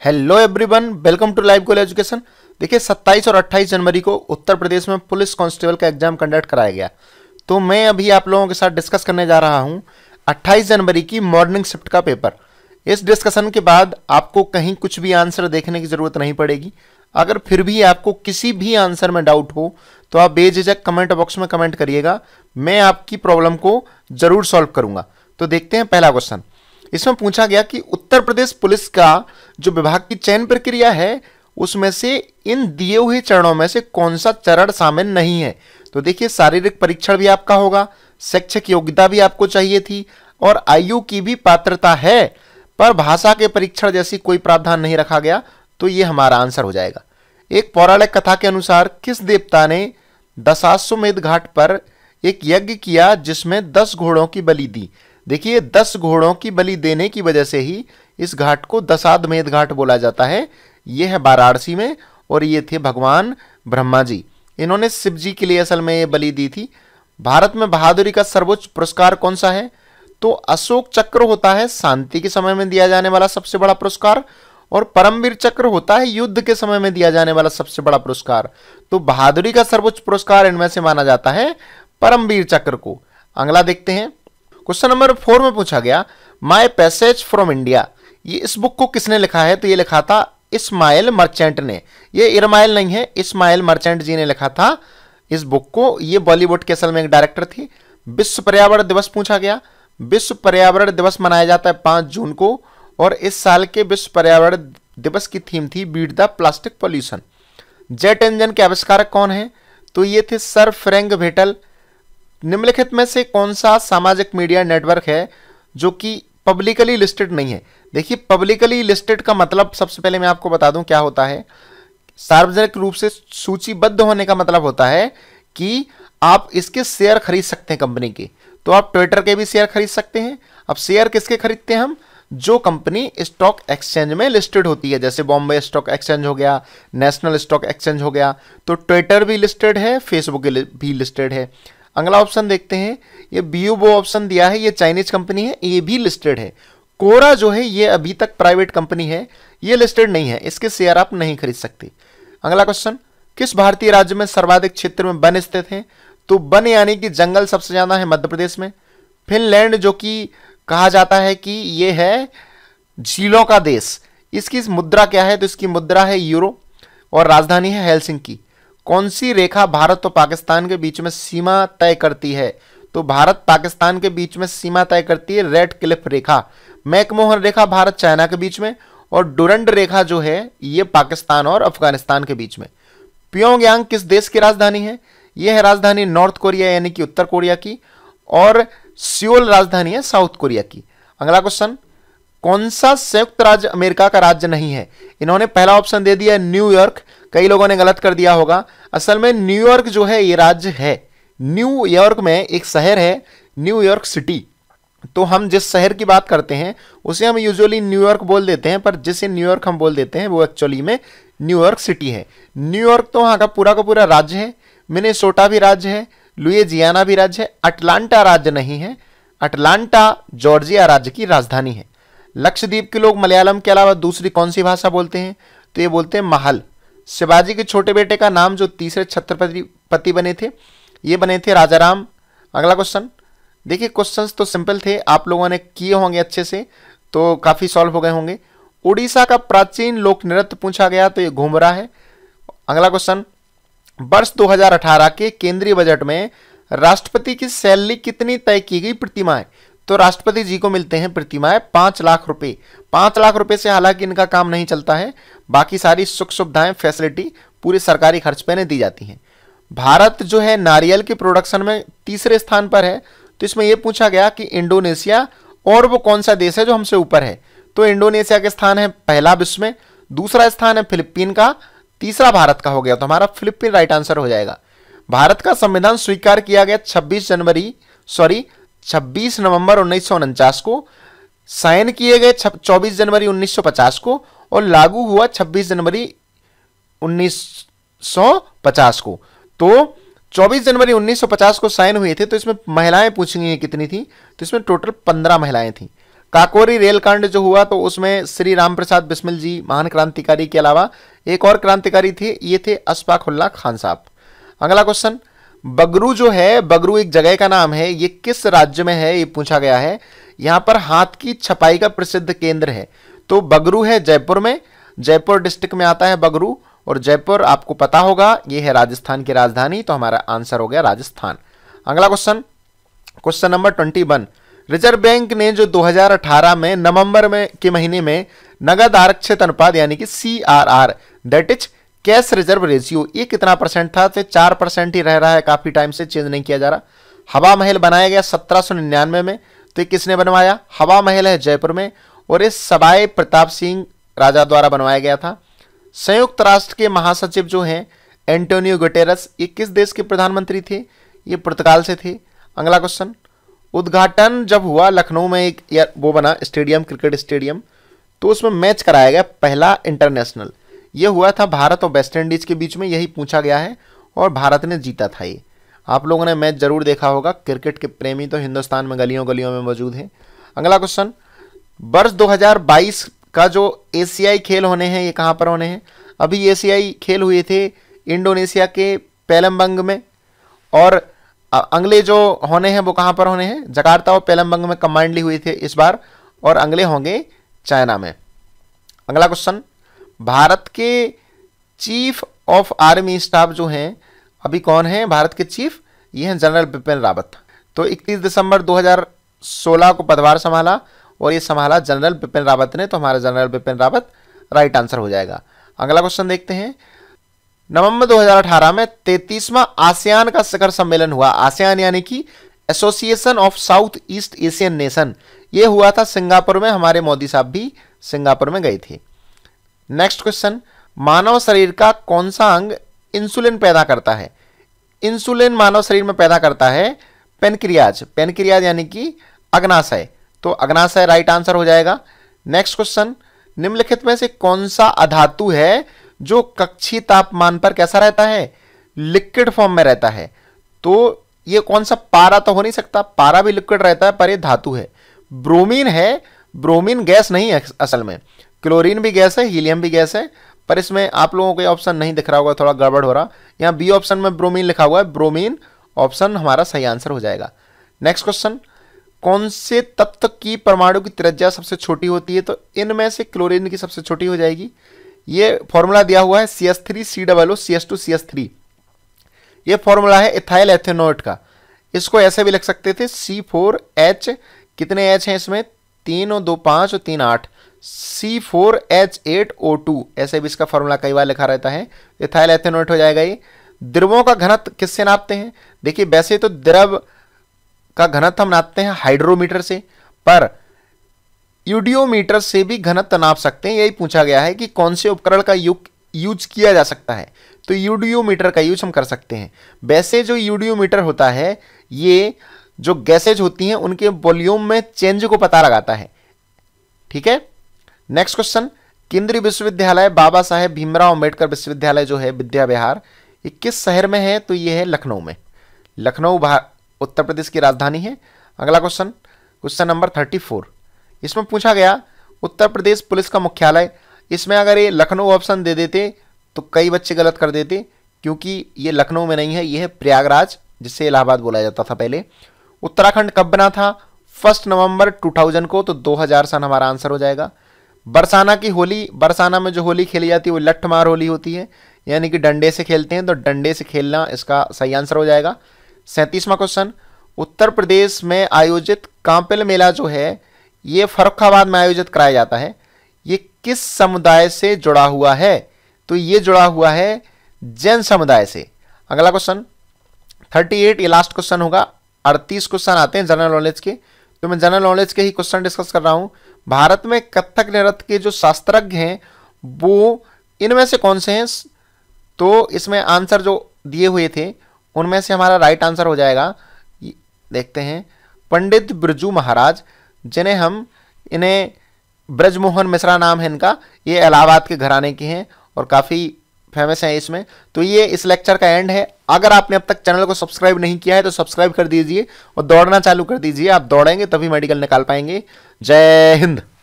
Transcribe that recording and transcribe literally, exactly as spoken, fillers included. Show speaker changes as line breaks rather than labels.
Hello everyone, welcome to live goal education. देखिए सत्ताईस और अट्ठाईस जनवरी को उत्तर प्रदेश में पुलिस कांस्टेबल का एग्जाम कंडक्ट कराया गया। तो मैं अभी आप लोगों के साथ डिस्कस करने जा रहा हूं अट्ठाईस जनवरी की मॉर्निंग शिफ्ट का पेपर। इस डिस्कशन के बाद आपको कहीं कुछ भी आंसर देखने की जरूरत नहीं पड़ेगी। अगर फिर भी आपको किसी भी आंसर में डाउट हो तो आप बेझिझक कमेंट बॉक्स में कमेंट करिएगा, मैं आपकी प्रॉब्लम को जरूर सॉल्व करूंगा। तो देखते हैं पहला क्वेश्चन। इसमें पूछा गया कि उत्तर प्रदेश पुलिस का जो विभाग की चयन प्रक्रिया है उसमें से इन दिए हुए चरणों में से कौन सा चरण शामिल नहीं है। तो देखिए शारीरिक परीक्षण भी आपका होगा, शैक्षिक योग्यता भी आपको चाहिए थी और आयु की भी पात्रता है, पर भाषा के परीक्षण जैसी कोई प्रावधान नहीं रखा गया। तो ये हमारा आंसर हो जाएगा। एक पौराणिक कथा के अनुसार किस देवता ने दशाश्वमेध घाट पर एक यज्ञ किया जिसमें दस घोड़ों की बलि दी। देखिए दस घोड़ों की बलि देने की वजह से ही इस घाट को दशाश्वमेध घाट बोला जाता है। यह है वाराणसी में और ये थे भगवान ब्रह्मा जी। इन्होंने शिव जी के लिए असल में ये बलि दी थी। भारत में बहादुरी का सर्वोच्च पुरस्कार कौन सा है? तो अशोक चक्र होता है शांति के समय में दिया जाने वाला सबसे बड़ा पुरस्कार, और परमवीर चक्र होता है युद्ध के समय में दिया जाने वाला सबसे बड़ा पुरस्कार। तो बहादुरी का सर्वोच्च पुरस्कार इनमें से माना जाता है परमवीर चक्र को। अगला देखते हैं। क्वेश्चन नंबर फोर में पूछा गया माय पैसेज फ्रॉम इंडिया, ये इस बुक को किसने लिखा है? तो ये लिखा था इस्माइल मर्चेंट ने। ये इरमाइल नहीं है, इस्माइल मर्चेंट जी ने लिखा था इस बुक को। ये बॉलीवुड के असल में एक डायरेक्टर थी। विश्व पर्यावरण दिवस पूछा गया। विश्व पर्यावरण दिवस मनाया जाता है पांच जून को और इस साल के विश्व पर्यावरण दिवस की थीम थी beat the plastic pollution. Jet engine के आविष्कारक कौन है? तो ये थे सर फ्रैंक वेटल। निम्नलिखित में से कौन सा सामाजिक मीडिया नेटवर्क है जो कि पब्लिकली लिस्टेड नहीं है? देखिए पब्लिकली लिस्टेड का मतलब सबसे पहले मैं आपको बता दूं क्या होता है। सार्वजनिक रूप से सूचीबद्ध होने का मतलब होता है कि आप इसके शेयर खरीद सकते हैं कंपनी के। तो आप ट्विटर के भी शेयर खरीद सकते हैं। अब शेयर किसके खरीदते हैं हम? जो कंपनी स्टॉक एक्सचेंज में लिस्टेड होती है, जैसे बॉम्बे स्टॉक एक्सचेंज हो गया, नेशनल स्टॉक एक्सचेंज हो गया। तो ट्विटर भी लिस्टेड है, फेसबुक भी लिस्टेड है। अगला ऑप्शन देखते हैं। ये बीयूबो ऑप्शन दिया है, ये चाइनीज कंपनी है, ये भी लिस्टेड है। कोरा जो है ये अभी तक प्राइवेट कंपनी है, ये लिस्टेड नहीं है, इसके शेयर आप नहीं खरीद सकते। अगला क्वेश्चन, किस भारतीय राज्य में सर्वाधिक क्षेत्र में वन स्थित हैं? तो वन यानी कि जंगल सबसे ज्यादा है मध्य प्रदेश में। फिनलैंड जो कि कहा जाता है कि ये है झीलों का देश। इसकी मुद्रा क्या है? तो इसकी मुद्रा है यूरो और राजधानी है हेलसिंकी। कौन सी रेखा भारत और पाकिस्तान के बीच में सीमा तय करती है? तो भारत पाकिस्तान के बीच में सीमा तय करती है रेड क्लिफ रेखा। मैकमोहन रेखा भारत चाइना के बीच में और डुरंड रेखा जो है ये पाकिस्तान और अफगानिस्तान के बीच में। प्योंगयांग किस देश की राजधानी है? यह है राजधानी नॉर्थ कोरिया यानी कि उत्तर कोरिया की, और सियोल राजधानी है साउथ कोरिया की। अगला क्वेश्चन, कौन सा संयुक्त राज्य अमेरिका का राज्य नहीं है? इन्होंने पहला ऑप्शन दे दिया न्यूयॉर्क, कई लोगों ने गलत कर दिया होगा। असल में न्यूयॉर्क जो है ये राज्य है। न्यूयॉर्क में एक शहर है न्यूयॉर्क सिटी। तो हम जिस शहर की बात करते हैं उसे हम यूजुअली न्यूयॉर्क बोल देते हैं, पर जिसे न्यूयॉर्क हम बोल देते हैं वो एक्चुअली में न्यूयॉर्क सिटी है। न्यूयॉर्क तो वहाँ का पूरा का पूरा राज्य है। मिनेसोटा भी राज्य है, लुइजियाना भी राज्य है, अटलांटा राज्य नहीं है। अटलांटा जॉर्जिया राज्य की राजधानी है। लक्षद्वीप के लोग मलयालम के अलावा दूसरी कौन सी भाषा बोलते हैं? तो ये बोलते हैं महल। शिवाजी के छोटे बेटे का नाम जो तीसरे छत्रपति पति बने थे ये बने थे राजाराम। अगला क्वेश्चन, देखिए क्वेश्चंस तो सिंपल थे, आप लोगों ने किए होंगे अच्छे से, तो काफी सॉल्व हो गए होंगे। उड़ीसा का प्राचीन लोक नृत्य पूछा गया, तो ये घूमरा है। अगला क्वेश्चन, वर्ष दो हज़ार अठारह के केंद्रीय बजट में राष्ट्रपति की सैलरी कितनी तय की गई प्रतिमाह? तो राष्ट्रपति जी को मिलते हैं प्रतिमाह पांच लाख रुपए। पांच लाख रुपए से हालांकि इनका काम नहीं चलता है, बाकी सारी सुख सुविधाएं फैसिलिटी पूरे सरकारी खर्च पे दी जाती हैं। भारत जो है नारियल के प्रोडक्शन में तीसरे स्थान पर है। तो इसमें यह पूछा गया कि इंडोनेशिया और वो कौन सा देश है जो हमसे ऊपर है? तो इंडोनेशिया के स्थान है पहला विश्व में, दूसरा स्थान है फिलीपीन का, तीसरा भारत का हो गया। तो हमारा फिलीपीन राइट आंसर हो जाएगा। भारत का संविधान स्वीकार किया गया छब्बीस जनवरी सॉरी छब्बीस नवंबर उन्नीस सौ उनचास को, साइन किए गए चौबीस जनवरी उन्नीस सौ पचास को और लागू हुआ छब्बीस जनवरी उन्नीस सौ पचास को। तो चौबीस जनवरी उन्नीस सौ पचास को साइन हुए थे। तो इसमें महिलाएं पूछी गई कितनी थी? तो इसमें टोटल पंद्रह महिलाएं थी। काकोरी रेलकांड जो हुआ तो उसमें श्री राम प्रसाद बिस्मिल जी महान क्रांतिकारी के अलावा एक और क्रांतिकारी थे, ये थे अशफाकुल्लाह खान साहब। अगला क्वेश्चन, बगरू जो है, बगरू एक जगह का नाम है, ये किस राज्य में है, ये पूछा गया है। यहाँ पर हाथ की छपाई का प्रसिद्ध केंद्र है, तो बगरू है जयपुर में, जयपुर डिस्ट्रिक्ट में आता है बगरू, और जयपुर आपको पता होगा ये है राजस्थान की राजधानी, तो हमारा आंसर हो गया राजस्थान। अगला question, question number twenty one, reserve bank ने जो दो हज़ार अठारह में नवंबर में के महीने में नगद आरक्षित अनुपात यानी कि C R R that is cash reserve ratio, ये कितना परसेंट था, तो चार परसेंट ही रह रहा है, काफी टाइम से चेंज नहीं किया जा रहा। हवा महल बनाया गया सत्रह सौ निन्यानवे में, तो ये किसने बनवाया, हवा महल है जयपुर में, और इस सवाई प्रताप सिंह राजा द्वारा बनवाया गया था। संयुक्त राष्ट्र के महासचिव जो हैं एंटोनियो गुटेरस, ये किस देश के प्रधानमंत्री थे, ये पुर्तगाल से थे। अगला क्वेश्चन, उद्घाटन जब हुआ लखनऊ में एक या वो बना स्टेडियम, क्रिकेट स्टेडियम, तो उसमें मैच कराया गया पहला इंटरनेशनल, ये हुआ था भारत और वेस्ट इंडीज के बीच में, यही पूछा गया है और भारत ने जीता था। ये आप लोगों ने मैच जरूर देखा होगा, क्रिकेट के प्रेमी तो हिंदुस्तान में गलियों गलियों में मौजूद हैं। अगला क्वेश्चन, वर्ष दो हज़ार बाईस का जो एशियाई खेल होने हैं ये कहाँ पर होने हैं, अभी एशियाई खेल हुए थे इंडोनेशिया के पेलम्बंग में, और अगले जो होने हैं वो कहाँ पर होने हैं, जकार्ता और पेलम्बंग में कंबाइंडली हुए थे इस बार, और अगले होंगे चाइना में। अगला क्वेश्चन, भारत के चीफ ऑफ आर्मी स्टाफ जो हैं अभी कौन है, भारत के चीफ, ये हैं जनरल बिपिन रावत। तो इकतीस दिसंबर दो हज़ार सोलह को पदभार संभाला और ये संभाला जनरल बिपिन रावत ने, तो हमारा general Bipin Rawat right answer हो जाएगा। अगला क्वेश्चन देखते हैं, नवंबर दो हज़ार अठारह में तैंतीसवां आसियान का शिखर सम्मेलन हुआ, आसियान यानी कि association of south east Asian nation, ये हुआ था सिंगापुर में, हमारे मोदी साहब भी सिंगापुर में गए थे। नेक्स्ट क्वेश्चन, मानव शरीर का कौन सा अंग इंसुलिन पैदा करता है, इंसुलिन मानव शरीर में पैदा करता है पेनक्रियाज, पेनक्रियाज यानी कि अग्नाशय, तो अग्नाशय राइट आंसर हो जाएगा। नेक्स्ट क्वेश्चन, निम्नलिखित में से कौन सा अधातु है जो कक्षीय तापमान पर कैसा रहता है, लिक्विड फॉर्म में रहता है, तो ये कौन सा, पारा तो हो नहीं सकता, पारा भी लिक्विड रहता है पर ये धातु है। ब्रोमीन है, ब्रोमीन गैस नहीं है असल में, क्लोरीन भी गैस है, हीलियम भी गैस है, पर इसमें आप लोगों को ऑप्शन नहीं दिख रहा होगा, थोड़ा गड़बड़ हो रहा, यहाँ बी ऑप्शन में ब्रोमीन लिखा हुआ है, ब्रोमीन ऑप्शन हमारा सही आंसर हो जाएगा। नेक्स्ट क्वेश्चन, कौन से तत्व की परमाणु की त्रिज्या सबसे छोटी होती है, तो इनमें से क्लोरीन की सबसे छोटी हो जाएगी। ये फॉर्मूला दिया हुआ है C S three C double O C S two C S three, ये फॉर्मूला है इथाइल एथेनोएट का, इसको ऐसे भी लिख सकते थे सी फोर एच, कितने एच हैं इसमें, तीन और दो पाँच और तीन आठ, C four H eight O two, ऐसे भी इसका फॉर्मूला कई बार लिखा रहता है, इथाइल एथेनोएट हो जाएगा ये। द्रवों का घनत्व किससे नापते हैं, देखिए वैसे तो द्रव का घनत्व हम नापते हैं हाइड्रोमीटर से, पर यूडियोमीटर से भी घनत्व नाप सकते हैं, यही पूछा गया है कि कौन से उपकरण का यूज किया जा सकता है, तो यूडियोमीटर का यूज हम कर सकते हैं। वैसे जो यूडियोमीटर होता है ये जो गैसेज होती हैं उनके वॉल्यूम में चेंज को पता लगाता है, ठीक है। नेक्स्ट क्वेश्चन, केंद्रीय विश्वविद्यालय बाबा साहेब भीमराव अंबेडकर विश्वविद्यालय जो है विद्या विहार, ये किस शहर में है, तो ये है लखनऊ में, लखनऊ उत्तर प्रदेश की राजधानी है। अगला question, question number thirty four, इसमें पूछा गया उत्तर प्रदेश पुलिस का मुख्यालय, इसमें अगर ये लखनऊ ऑप्शन दे देते तो कई बच्चे गलत कर देते, क्योंकि ये लखनऊ में नहीं है, ये है प्रयागराज, जिससे इलाहाबाद बोला जाता था पहले। उत्तराखंड कब बना था, फर्स्ट नवंबर टू थाउजेंड को, तो दो हज़ार सन हमारा आंसर हो जाएगा। बरसाना की होली, बरसाना में जो होली खेली जाती है वो लठमार होली होती है, यानी कि डंडे से खेलते हैं, तो डंडे से खेलना इसका सही आंसर हो जाएगा। सैंतीसवां क्वेश्चन, उत्तर प्रदेश में आयोजित कांपिल मेला जो है ये फर्रुखाबाद में आयोजित कराया जाता है, ये किस समुदाय से जुड़ा हुआ है, तो ये जुड़ा हुआ है जैन समुदाय से। अगला क्वेश्चन थर्टी एट, ये लास्ट क्वेश्चन होगा, अड़तीस क्वेश्चन आते हैं जनरल नॉलेज के, तो मैं जनरल नॉलेज के ही क्वेश्चन डिस्कस कर रहा हूं। भारत में कथक नृत्य के जो शास्त्रज्ञ हैं वो इनमें से कौन से हैं, तो इसमें आंसर जो दिए हुए थे उनमें से हमारा राइट आंसर हो जाएगा, देखते हैं, पंडित बिरजू महाराज, जिन्हें हम इन्हें ब्रजमोहन मिश्रा नाम है इनका, ये इलाहाबाद के घराने के हैं और काफ़ी फेमस हैं इसमें। तो ये इस लेक्चर का एंड है, अगर आपने अब तक चैनल को सब्सक्राइब नहीं किया है तो सब्सक्राइब कर दीजिए और दौड़ना चालू कर दीजिए। आप दौड़ेंगे तभी मेडिकल निकाल पाएंगे। जय हिंद।